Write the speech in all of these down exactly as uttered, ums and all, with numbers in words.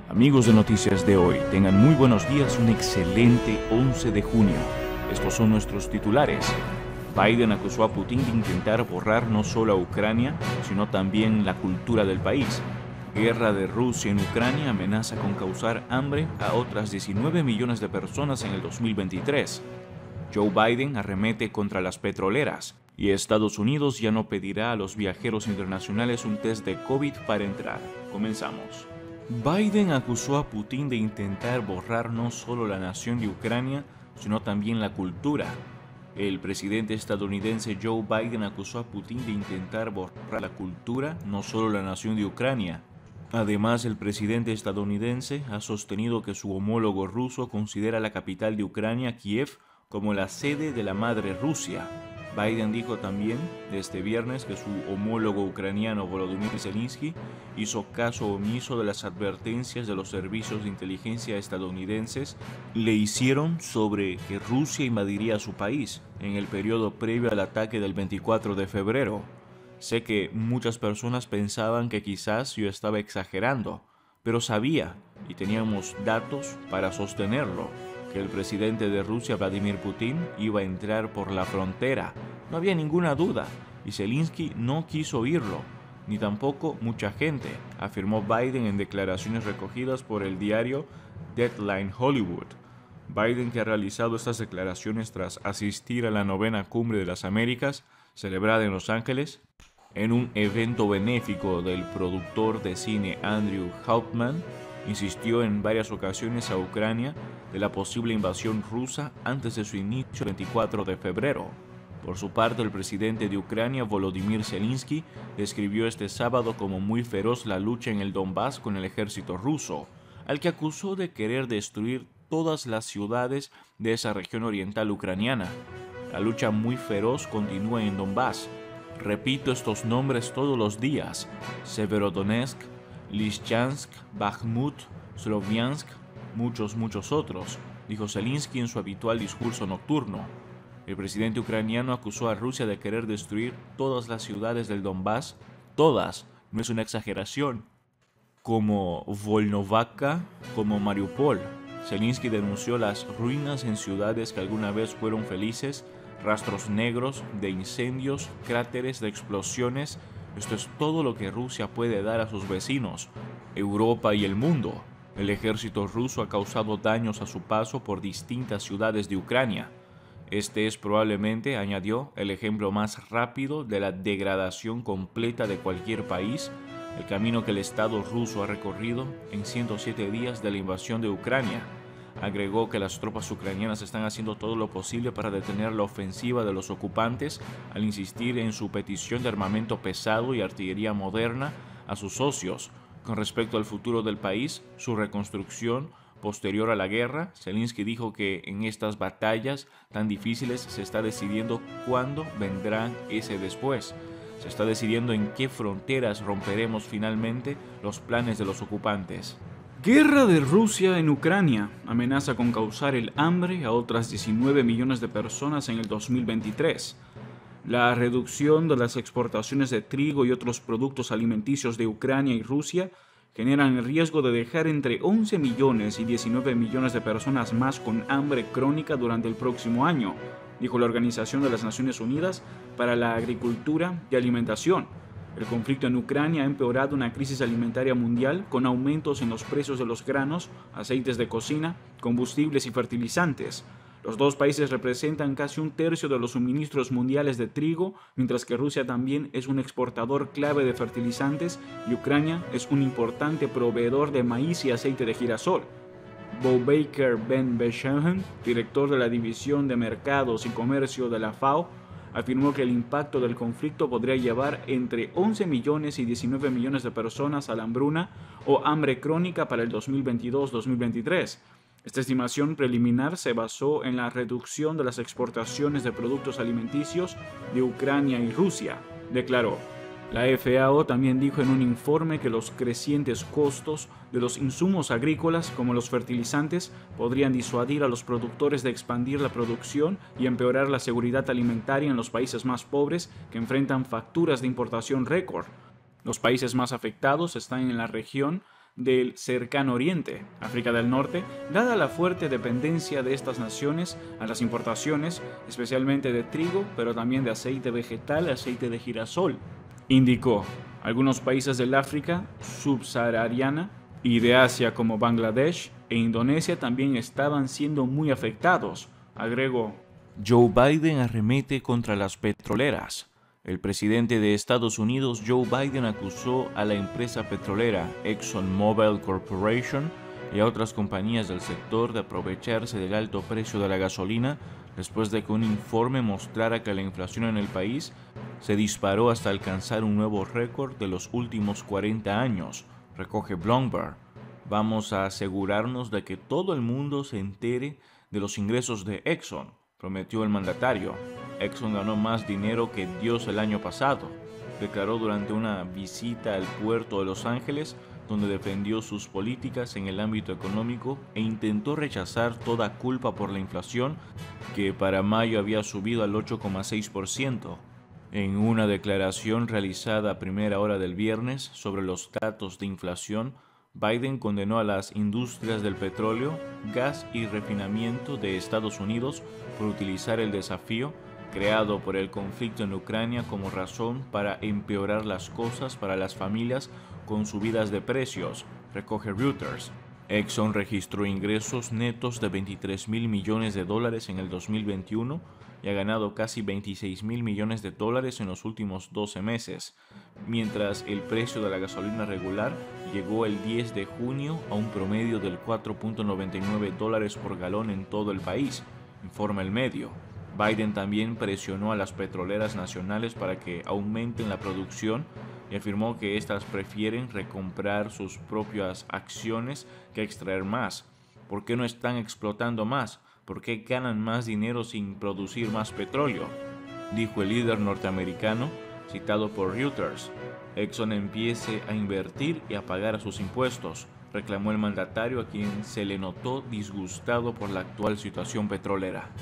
Amigos de Noticias de Hoy, tengan muy buenos días, un excelente once de junio. Estos son nuestros titulares. Biden acusó a Putin de intentar borrar no solo a Ucrania, sino también la cultura del país. Guerra de Rusia en Ucrania amenaza con causar hambre a otras diecinueve millones de personas en el dos mil veintitrés. Joe Biden arremete contra las petroleras y Estados Unidos ya no pedirá a los viajeros internacionales un test de COVID para entrar. Comenzamos. Biden acusó a Putin de intentar borrar no solo la nación de Ucrania, sino también la cultura. El presidente estadounidense Joe Biden acusó a Putin de intentar borrar la cultura, no solo la nación de Ucrania. Además, el presidente estadounidense ha sostenido que su homólogo ruso considera la capital de Ucrania, Kiev, como la sede de la madre Rusia. Biden dijo también de este viernes que su homólogo ucraniano Volodymyr Zelensky hizo caso omiso de las advertencias de los servicios de inteligencia estadounidenses le hicieron sobre que Rusia invadiría su país en el periodo previo al ataque del veinticuatro de febrero. Sé que muchas personas pensaban que quizás yo estaba exagerando, pero sabía y teníamos datos para sostenerlo, que el presidente de Rusia, Vladimir Putin, iba a entrar por la frontera. No había ninguna duda, y Zelensky no quiso oírlo, ni tampoco mucha gente, afirmó Biden en declaraciones recogidas por el diario Deadline Hollywood. Biden, que ha realizado estas declaraciones tras asistir a la novena Cumbre de las Américas, celebrada en Los Ángeles, en un evento benéfico del productor de cine Andrew Hauptman, insistió en varias ocasiones a Ucrania de la posible invasión rusa antes de su inicio el veinticuatro de febrero. Por su parte, el presidente de Ucrania, Volodymyr Zelensky, describió este sábado como muy feroz la lucha en el Donbass con el ejército ruso, al que acusó de querer destruir todas las ciudades de esa región oriental ucraniana. La lucha muy feroz continúa en Donbass. Repito estos nombres todos los días: Severodonetsk, Lysychansk, Bakhmut, Sloviansk, muchos, muchos otros, dijo Zelensky en su habitual discurso nocturno. El presidente ucraniano acusó a Rusia de querer destruir todas las ciudades del Donbass, todas, no es una exageración, como Volnovakha, como Mariupol. Zelensky denunció las ruinas en ciudades que alguna vez fueron felices, rastros negros de incendios, cráteres de explosiones. Esto es todo lo que Rusia puede dar a sus vecinos, Europa y el mundo. El ejército ruso ha causado daños a su paso por distintas ciudades de Ucrania. Este es probablemente, añadió, el ejemplo más rápido de la degradación completa de cualquier país, el camino que el Estado ruso ha recorrido en ciento siete días de la invasión de Ucrania. Agregó que las tropas ucranianas están haciendo todo lo posible para detener la ofensiva de los ocupantes al insistir en su petición de armamento pesado y artillería moderna a sus socios. Con respecto al futuro del país, su reconstrucción posterior a la guerra, Zelensky dijo que en estas batallas tan difíciles se está decidiendo cuándo vendrá ese después. Se está decidiendo en qué fronteras romperemos finalmente los planes de los ocupantes. Guerra de Rusia en Ucrania amenaza con causar el hambre a otras diecinueve millones de personas en el dos mil veintitrés. La reducción de las exportaciones de trigo y otros productos alimenticios de Ucrania y Rusia generan el riesgo de dejar entre once millones y diecinueve millones de personas más con hambre crónica durante el próximo año, dijo la Organización de las Naciones Unidas para la Agricultura y Alimentación. El conflicto en Ucrania ha empeorado una crisis alimentaria mundial con aumentos en los precios de los granos, aceites de cocina, combustibles y fertilizantes. Los dos países representan casi un tercio de los suministros mundiales de trigo, mientras que Rusia también es un exportador clave de fertilizantes y Ucrania es un importante proveedor de maíz y aceite de girasol. Bo Baker Ben Beshehen, director de la División de Mercados y Comercio de la F A O, afirmó que el impacto del conflicto podría llevar entre once millones y diecinueve millones de personas a la hambruna o hambre crónica para el dos mil veintidós dos mil veintitrés. Esta estimación preliminar se basó en la reducción de las exportaciones de productos alimenticios de Ucrania y Rusia, declaró. La F A O también dijo en un informe que los crecientes costos de los insumos agrícolas, como los fertilizantes, podrían disuadir a los productores de expandir la producción y empeorar la seguridad alimentaria en los países más pobres que enfrentan facturas de importación récord. Los países más afectados están en la región del cercano oriente, África del Norte, dada la fuerte dependencia de estas naciones a las importaciones, especialmente de trigo, pero también de aceite vegetal, aceite de girasol. Indicó, algunos países del África subsahariana y de Asia como Bangladesh e Indonesia también estaban siendo muy afectados. Agregó, Joe Biden arremete contra las petroleras. El presidente de Estados Unidos, Joe Biden, acusó a la empresa petrolera ExxonMobil Corporation y a otras compañías del sector de aprovecharse del alto precio de la gasolina después de que un informe mostrara que la inflación en el país se disparó hasta alcanzar un nuevo récord de los últimos cuarenta años, recoge Bloomberg. Vamos a asegurarnos de que todo el mundo se entere de los ingresos de Exxon, prometió el mandatario. Exxon ganó más dinero que Dios el año pasado, declaró durante una visita al puerto de Los Ángeles, donde defendió sus políticas en el ámbito económico e intentó rechazar toda culpa por la inflación, que para mayo había subido al ocho coma seis por ciento. En una declaración realizada a primera hora del viernes sobre los datos de inflación, Biden condenó a las industrias del petróleo, gas y refinamiento de Estados Unidos por utilizar el desafío creado por el conflicto en Ucrania como razón para empeorar las cosas para las familias con subidas de precios, recoge Reuters. Exxon registró ingresos netos de veintitrés mil millones de dólares en el dos mil veintiuno y ha ganado casi veintiséis mil millones de dólares en los últimos doce meses, mientras el precio de la gasolina regular llegó el diez de junio a un promedio del cuatro punto noventa y nueve dólares por galón en todo el país, informa el medio. Biden también presionó a las petroleras nacionales para que aumenten la producción y afirmó que éstas prefieren recomprar sus propias acciones que extraer más. ¿Por qué no están explotando más? ¿Por qué ganan más dinero sin producir más petróleo?, dijo el líder norteamericano, citado por Reuters. Exxon empiece a invertir y a pagar sus impuestos, reclamó el mandatario, a quien se le notó disgustado por la actual situación petrolera.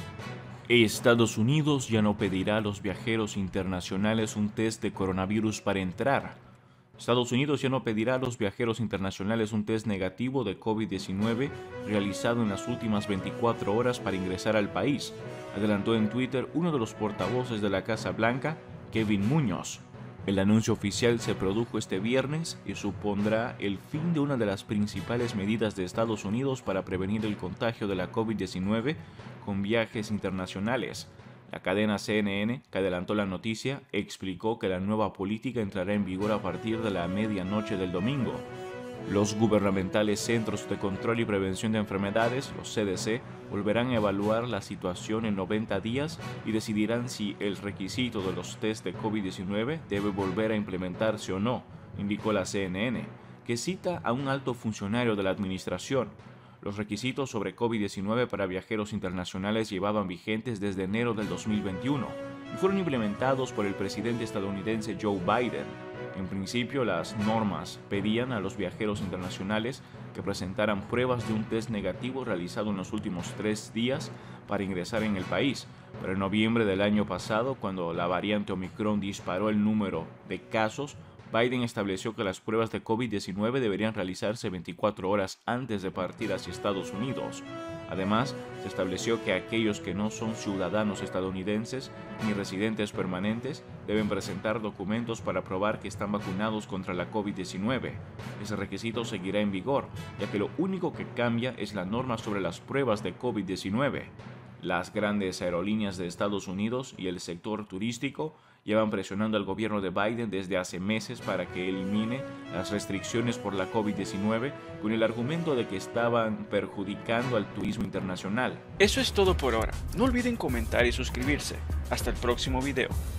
Estados Unidos ya no pedirá a los viajeros internacionales un test de coronavirus para entrar. Estados Unidos ya no pedirá a los viajeros internacionales un test negativo de COVID diecinueve realizado en las últimas veinticuatro horas para ingresar al país, adelantó en Twitter uno de los portavoces de la Casa Blanca, Kevin Muñoz. El anuncio oficial se produjo este viernes y supondrá el fin de una de las principales medidas de Estados Unidos para prevenir el contagio de la COVID diecinueve con viajes internacionales. La cadena C N N, que adelantó la noticia, explicó que la nueva política entrará en vigor a partir de la medianoche del domingo. Los gubernamentales Centros de Control y Prevención de Enfermedades, los C D C, volverán a evaluar la situación en noventa días y decidirán si el requisito de los test de COVID diecinueve debe volver a implementarse o no, indicó la C N N, que cita a un alto funcionario de la administración. Los requisitos sobre COVID diecinueve para viajeros internacionales llevaban vigentes desde enero del dos mil veintiuno y fueron implementados por el presidente estadounidense Joe Biden. En principio, las normas pedían a los viajeros internacionales que presentaran pruebas de un test negativo realizado en los últimos tres días para ingresar en el país, pero en noviembre del año pasado, cuando la variante Omicron disparó el número de casos, Biden estableció que las pruebas de COVID diecinueve deberían realizarse veinticuatro horas antes de partir hacia Estados Unidos. Además, se estableció que aquellos que no son ciudadanos estadounidenses ni residentes permanentes deben presentar documentos para probar que están vacunados contra la COVID diecinueve. Ese requisito seguirá en vigor, ya que lo único que cambia es la norma sobre las pruebas de COVID diecinueve. Las grandes aerolíneas de Estados Unidos y el sector turístico llevan presionando al gobierno de Biden desde hace meses para que elimine las restricciones por la COVID diecinueve con el argumento de que estaban perjudicando al turismo internacional. Eso es todo por ahora. No olviden comentar y suscribirse. Hasta el próximo video.